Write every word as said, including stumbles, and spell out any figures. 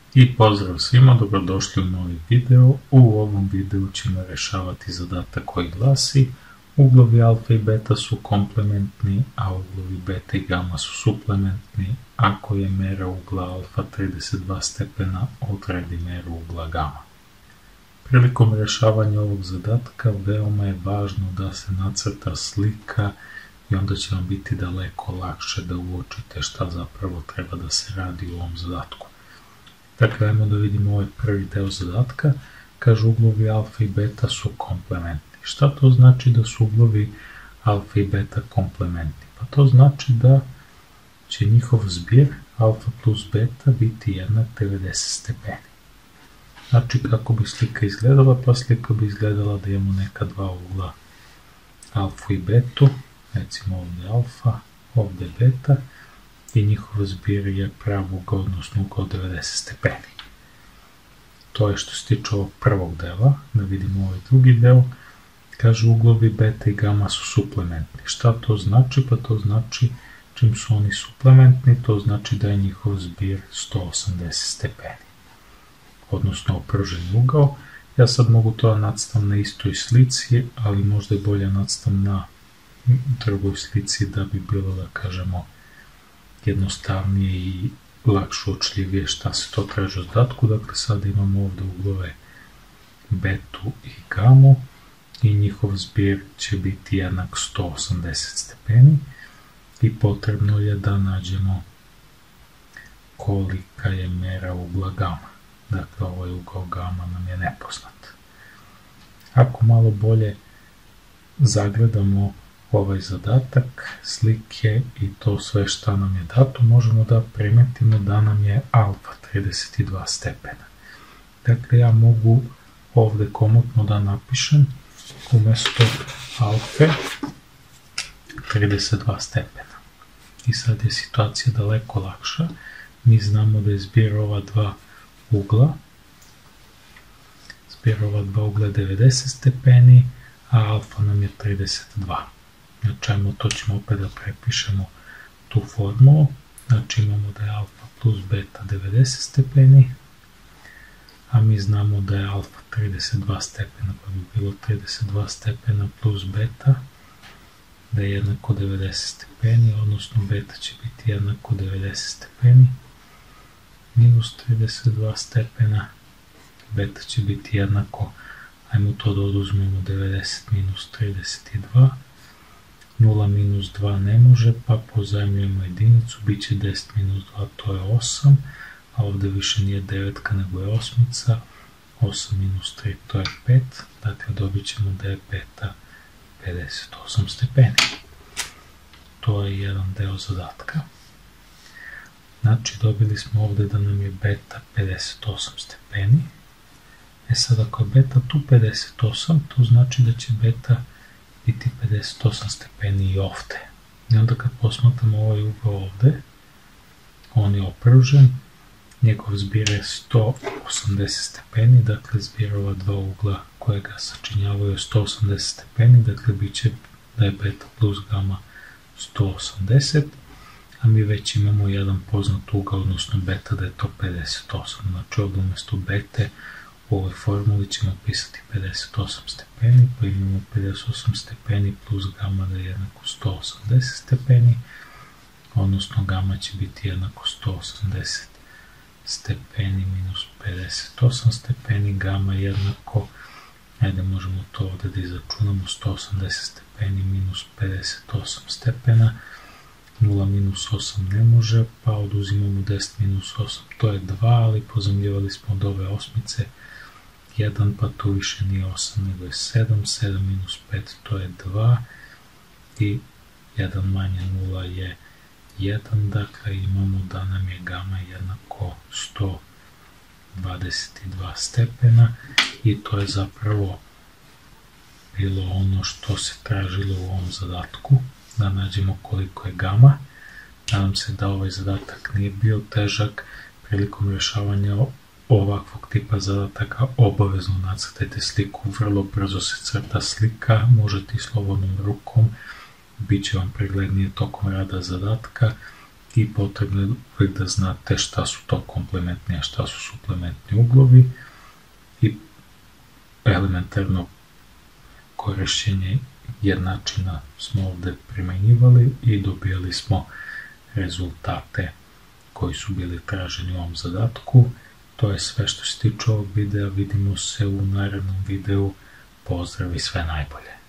I pozdrav svima, dobrodošli u novi video. U ovom videu ćemo rješavati zadatak koji glasi: uglovi alfa i beta su komplementni, a uglovi beta i gama su suplementni. Ako je mera ugla alfa trideset dva stepena, odredi meru ugla gama. Prilikom rješavanja ovog zadatka veoma je važno da se nacrta slika i onda će vam biti daleko lakše da uočite šta zapravo treba da se radi u ovom zadatku. Dakle, ajmo da vidimo ovaj prvi deo zadatka. Kaže, uglovi alfa i beta su komplementni. Šta to znači da su uglovi alfa i beta komplementni? Pa to znači da će njihov zbir alfa plus beta biti jednak devedeset stepeni. Znači, kako bi slika izgledala? Pa slika bi izgledala da imamo neka dva ugla alfa i betu, recimo ovdje alfa, ovdje beta, i njihov zbir je prav ugao, odnosno ugao devedeset stepeni. To je što se tiče ovog prvog dela. Da vidimo ovaj drugi deo. Kaže, uglovi beta i gama su suplementni. Šta to znači? Pa to znači, čim su oni suplementni, to znači da je njihov zbir sto osamdeset stepeni, odnosno opruženi ugao. Ja sad mogu to nacrtam na istoj slici, ali možda je bolje nacrtam na drugoj slici da bi bilo, da kažemo, jednostavnije i lakše uočljivije šta se to traži u zadatku. Dakle, sad imamo ovdje uglove betu i gamu i njihov zbir će biti jednak sto osamdeset stepeni i potrebno je da nađemo kolika je mera ugla gama. Dakle, ovaj ugao gama nam je nepoznat. Ako malo bolje zagledamo ovaj zadatak, slike i to sve šta nam je dato, možemo da primetimo da nam je alfa trideset dva stepena. Dakle, ja mogu ovdje komotno da napišem umjesto alfe trideset dva stepena. I sad je situacija daleko lakša. Mi znamo da je zbir ova dva ugla, zbir ova dva ugla je devedeset stepeni, a alfa nam je trideset dva. Znači, ajmo, to ćemo opet da prepišemo tu formulu. Znači, imamo da je alfa plus beta devedeset stepeni, a mi znamo da je alfa trideset dva stepena, pa bi bilo trideset dva stepena plus beta, da je jednako devedeset stepeni, odnosno beta će biti jednako devedeset stepeni, minus trideset dva stepena, beta će biti jednako, ajmo to da oduzmemo, devedeset minus trideset dva, nula minus dva ne može, pa pozajmljujemo jedinicu, bit će deset minus dva, to je osam, a ovdje više nije devetka nego je osmica, osam minus tri to je pet, dakle dobit ćemo da je beta pedeset osam stepeni. To je jedan deo zadatka. Znači, dobili smo ovdje da nam je beta pedeset osam stepeni. E sad, ako je beta tu pedeset osam, to znači da će beta biti pedeset osam stepeni i ovdje. I onda kad posmatramo ovaj ugao ovdje, on je opružen, njegov zbir je sto osamdeset stepeni, dakle zbir ova dva ugla koje ga sačinjavaju je sto osamdeset stepeni, dakle bit će da je beta plus gama sto osamdeset, a mi već imamo jedan poznat ugao, odnosno beta, da je to pedeset osam. Znači, ovdje umjesto bete u ovoj formuli ćemo pisati pedeset osam stepeni, pa imamo pedeset osam stepeni plus gama da je jednako sto osamdeset stepeni, odnosno gama će biti jednako sto osamdeset stepeni minus pedeset osam stepeni, gama je jednako, ajde možemo to ovdje da izračunamo, sto osamdeset stepeni minus pedeset osam stepena, nula minus osam ne može, pa oduzimamo deset minus osam, to je dva, ali pozemljivali smo od ove osmice jedan, pa to više nije osam nego je sedam, sedam minus pet to je dva i jedan manje nula je jedan, dakle imamo da nam je gama jednako sto dvadeset dva stepena i to je zapravo bilo ono što se tražilo u ovom zadatku, da nađemo koliko je gama. Nadam se da ovaj zadatak nije bio težak. Prilikom rješavanja ovakvog tipa zadataka obavezno nacrtajte sliku, vrlo brzo se crta slika, možete i slobodnom rukom, bit će vam preglednije tokom rada zadatka. i potrebno je uvijek da znate šta su to komplementni, a šta su suplementni uglovi i elementarno korišćenje jednačina smo ovde primenjivali i dobijali smo rezultate koji su bili traženi u ovom zadatku. To je sve što se tiče ovog videa, vidimo se u narednom videu, pozdrav i sve najbolje.